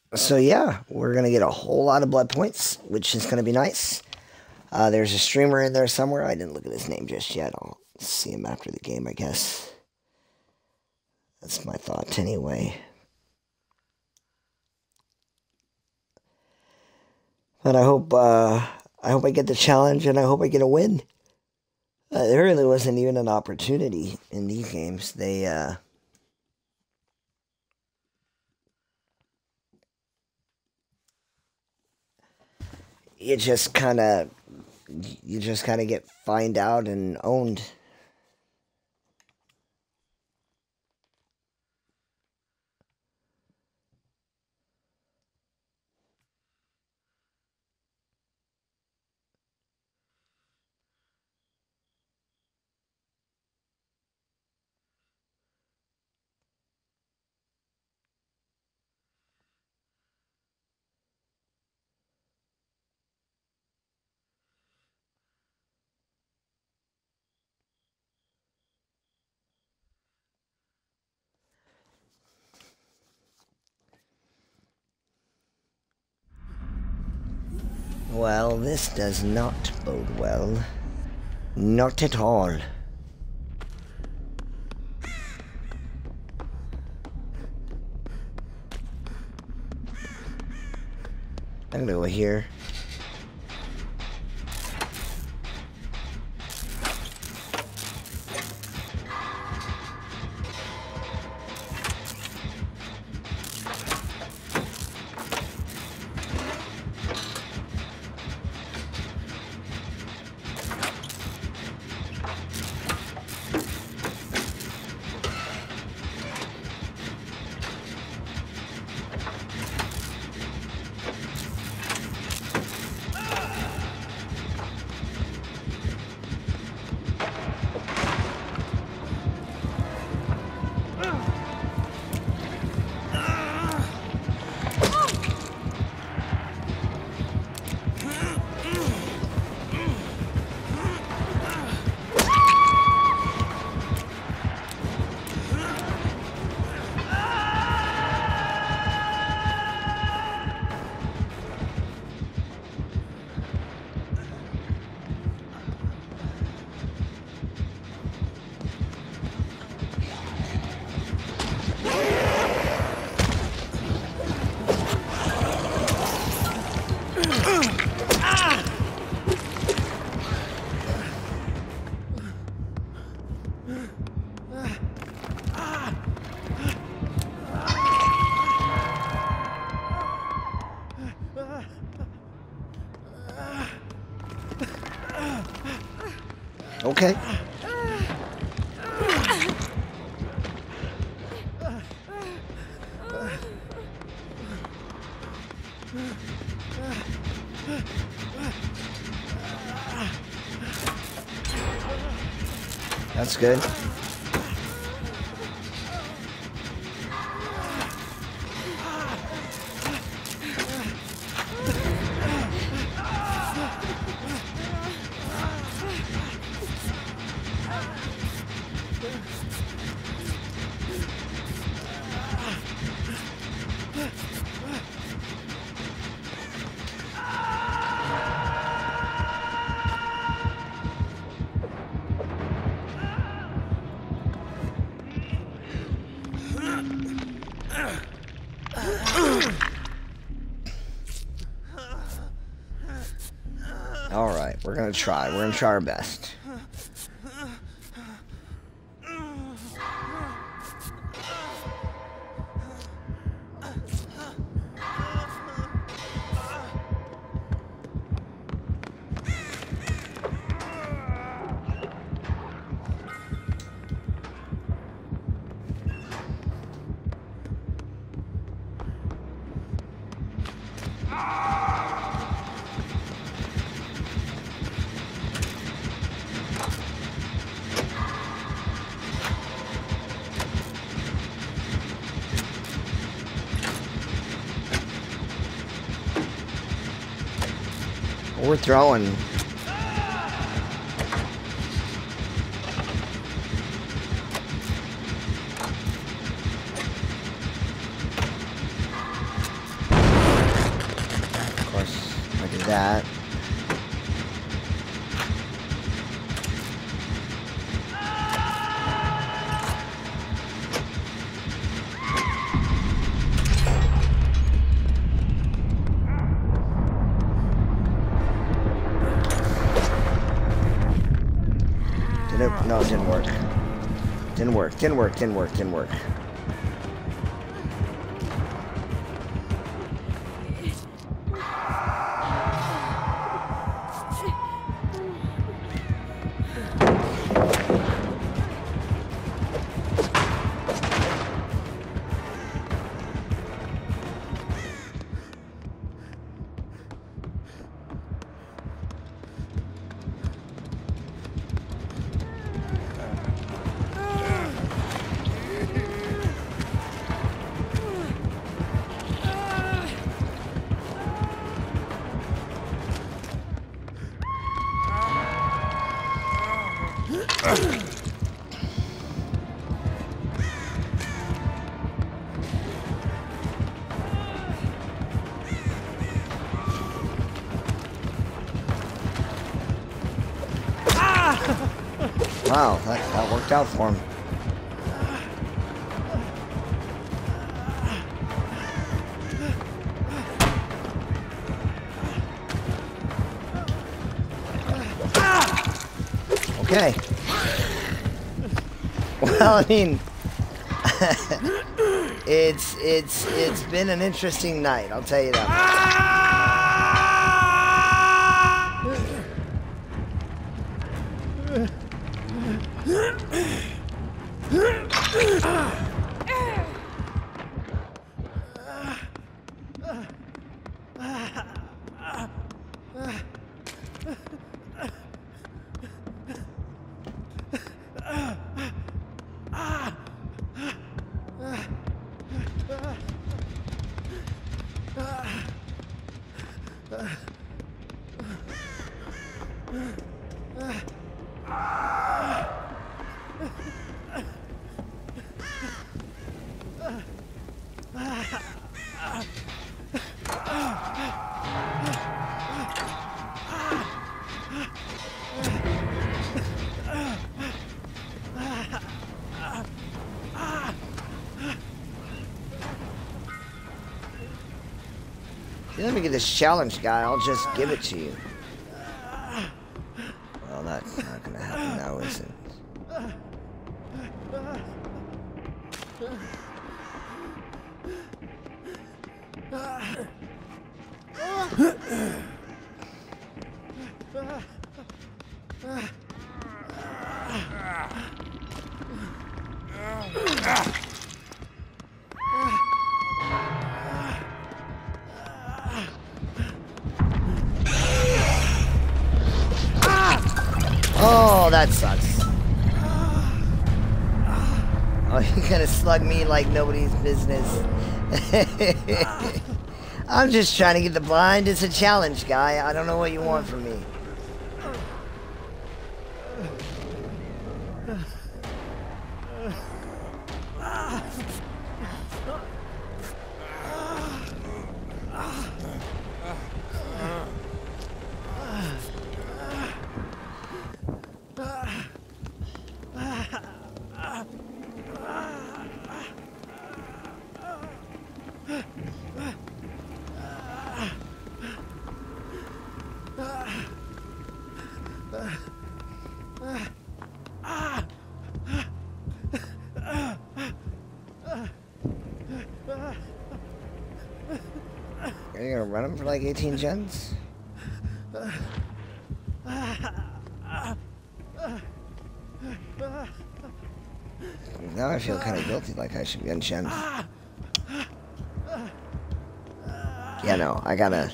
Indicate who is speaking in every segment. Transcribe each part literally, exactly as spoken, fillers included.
Speaker 1: so yeah, we're gonna get a whole lot of blood points, which is gonna be nice. Uh, there's a streamer in there somewhere. I didn't look at his name just yet. I'll see him after the game, I guess. That's my thought anyway. But I hope uh, I hope I get the challenge, and I hope I get a win. Uh, there really wasn't even an opportunity in these games. They uh, you just kind of you just kind of get find out and owned. Well, this does not bode well. Not at all. I'm gonna go here. Okay. That's good. Alright, we're gonna try. We're gonna try our best. We're throwing. that. Did it? No, it didn't work. Didn't work, didn't work, didn't work, didn't work. Wow, that, that worked out for him. Okay. Well, I mean, it's it's it's been an interesting night. I'll tell you that. You let me get this challenge, guy. I'll just give it to you. Well, that's not gonna happen now, is it? Oh, that sucks. Oh, you're gonna slug me like nobody's business. I'm just trying to get the blind. It's a challenge, guy. I don't know what you want from me. Are you gonna run him for like eighteen gens? Now I feel kind of guilty, like I should be on gens. Yeah, no, I gotta...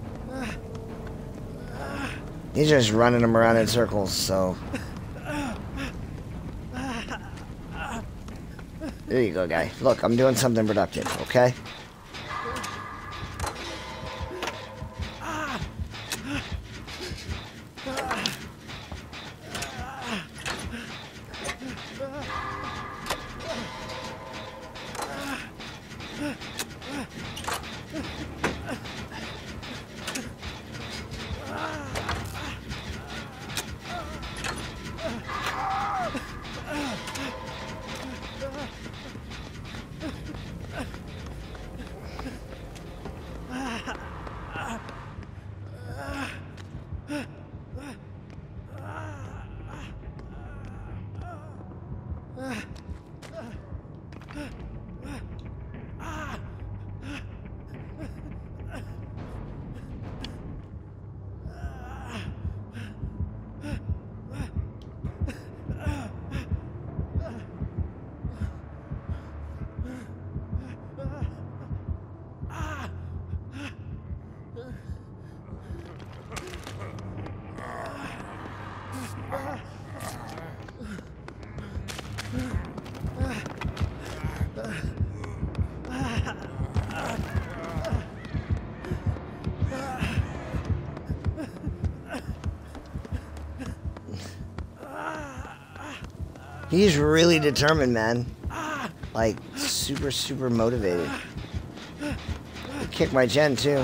Speaker 1: He's just running him around in circles, so... There you go, guy. Look, I'm doing something productive, okay? He's really determined, man. Like, super, super motivated. He kicked my gen, too.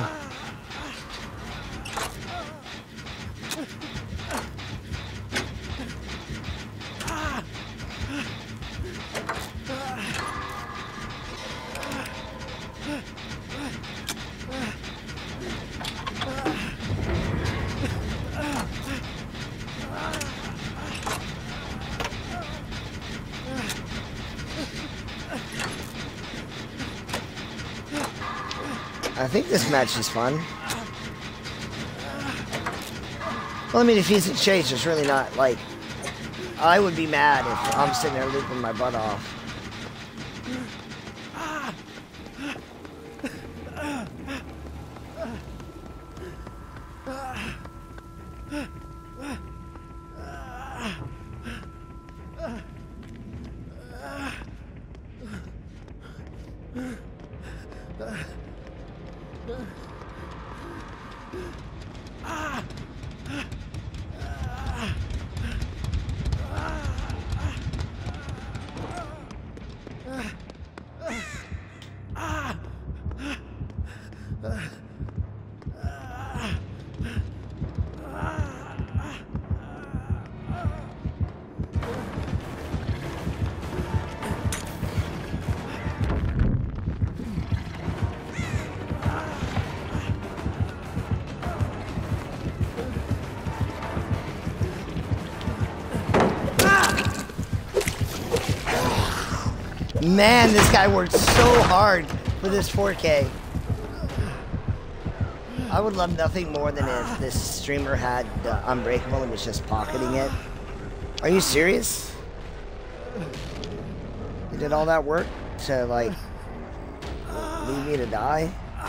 Speaker 1: I think this match is fun. Well, I mean, if he's in chase, it's really not, like... I would be mad if I'm sitting there looping my butt off. Man, this guy worked so hard for this four K. I would love nothing more than if this streamer had uh, Unbreakable and was just pocketing it. Are you serious? You did all that work to, like, leave me to die?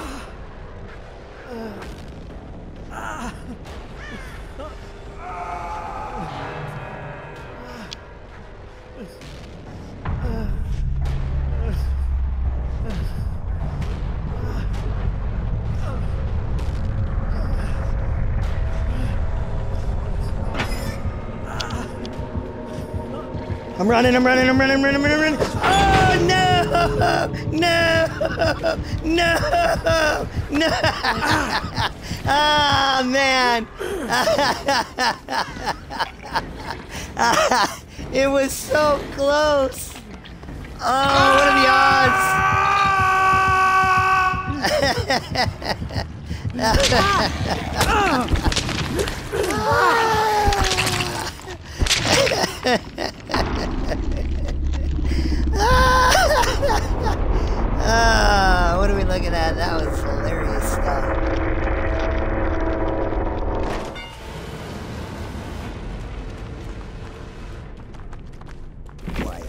Speaker 1: I'm running, I'm running, I'm running, I'm running, I'm running, I'm running. Oh, no! No! No! No! Ah, oh, man! It was so close! Oh, what are the odds? Ah, what are we looking at? That was hilarious stuff. Quiet.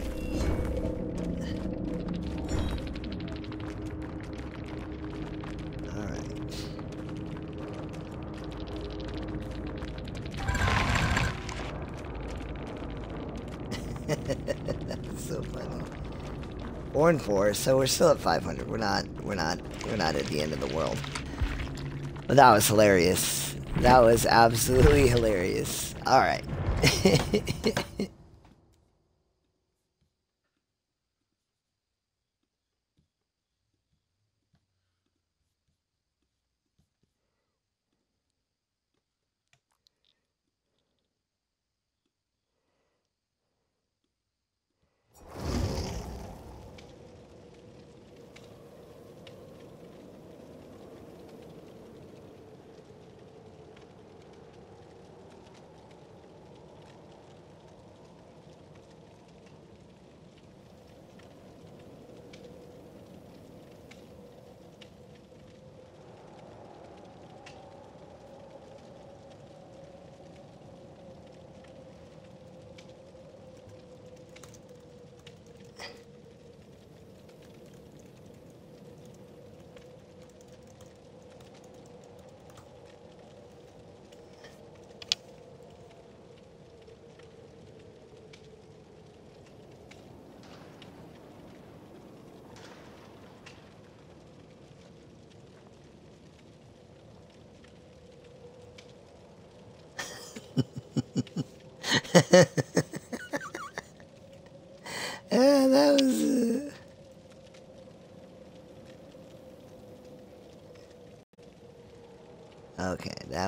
Speaker 1: All right. That's so funny. Four and four, so we're still at five hundred. We're not, we're not, we're not at the end of the world. But that was hilarious. That was absolutely hilarious. All right. Yeah, that was... Uh... Okay, that